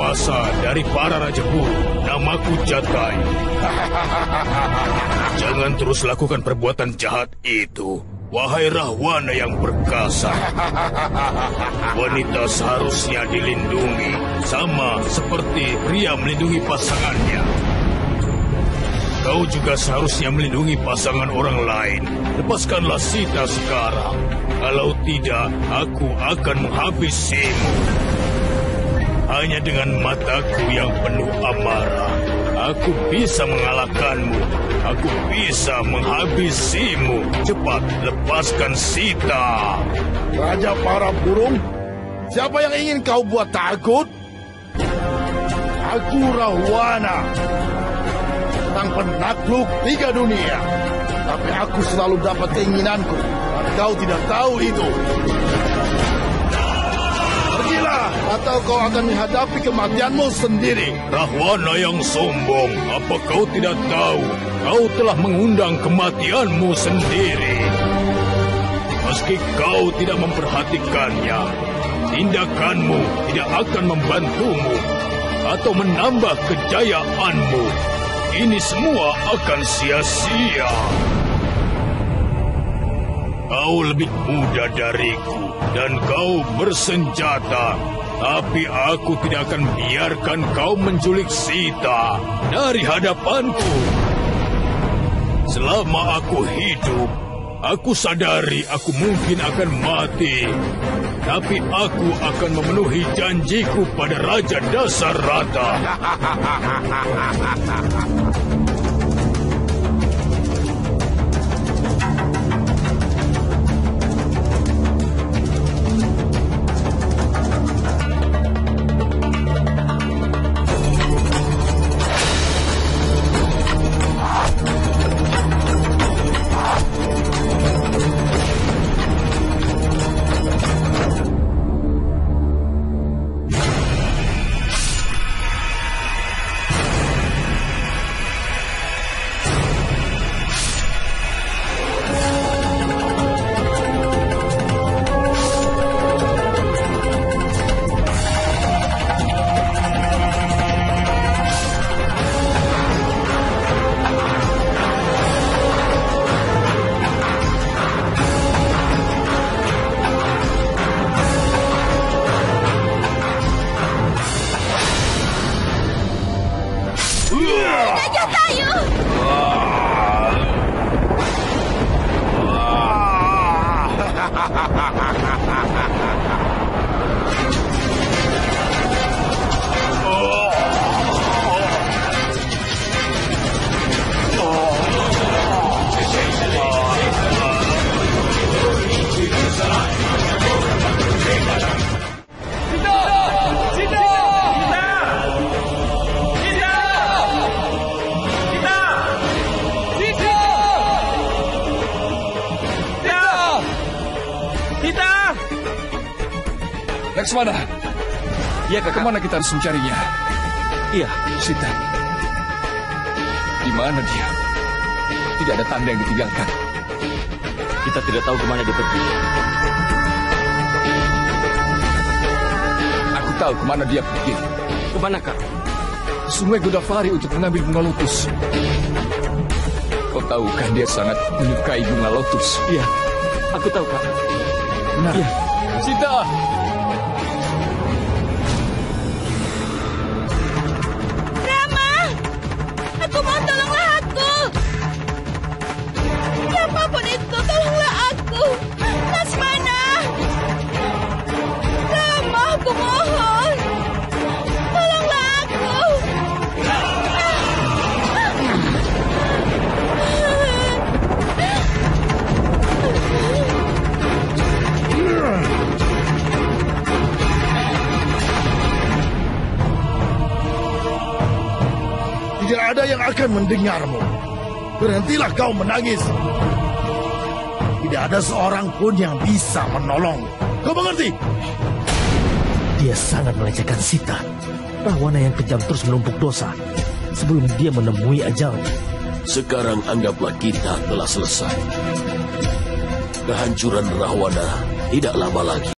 kuasa dari para raja burung. Namaku Jatai. Jangan terus lakukan perbuatan jahat itu, wahai Rahwana yang perkasa. Wanita seharusnya dilindungi, sama seperti pria melindungi pasangannya. Kau juga seharusnya melindungi pasangan orang lain. Lepaskanlah Sita sekarang. Kalau tidak, aku akan menghabisimu. Hanya dengan mataku yang penuh amarah, aku bisa mengalahkanmu. Aku bisa menghabisimu. Cepat, lepaskan Sita. Raja para burung, siapa yang ingin kau buat takut? Aku Rahwana, sang penakluk 3 dunia. Tapi aku selalu dapat keinginanku, dan kau tidak tahu itu. Pergilah, atau kau akan menghadapi kematianmu sendiri. Rahwana yang sombong, apa kau tidak tahu? Kau telah mengundang kematianmu sendiri. Meski kau tidak memperhatikannya, tindakanmu tidak akan membantumu atau menambah kejayaanmu. Ini semua akan sia-sia. Kau lebih muda dariku dan kau bersenjata. Tapi aku tidak akan biarkan kau menculik Sita dari hadapanku. Selama aku hidup, aku sadari aku mungkin akan mati. Tapi aku akan memenuhi janjiku pada Raja Dasarata. Laksmana, ya kemana kita harus mencarinya? Iya, Sita. Di mana dia? Tidak ada tanda yang ditinggalkan. kita tidak tahu kemana dia pergi. Aku tahu kemana dia pergi. Kemanakah? Sungai Godafari untuk mengambil bunga lotus. Kau tahu kan dia sangat menyukai bunga lotus? Iya, aku tahu, Kak. Benar. Iya. Sita! Rama! Aku mau, tolonglah aku! Siapapun itu, tolonglah aku! Laksmana! Rama, aku mohon! Tolonglah aku! Tidak ada yang akan mendengarmu. Berhentilah kau menangis. Tidak ada seorang pun yang bisa menolong. Kau mengerti? Dia sangat melecehkan Sita. Rahwana yang kejam terus menumpuk dosa sebelum dia menemui ajalnya. Sekarang anggaplah kita telah selesai. Kehancuran Rahwana tidak lama lagi.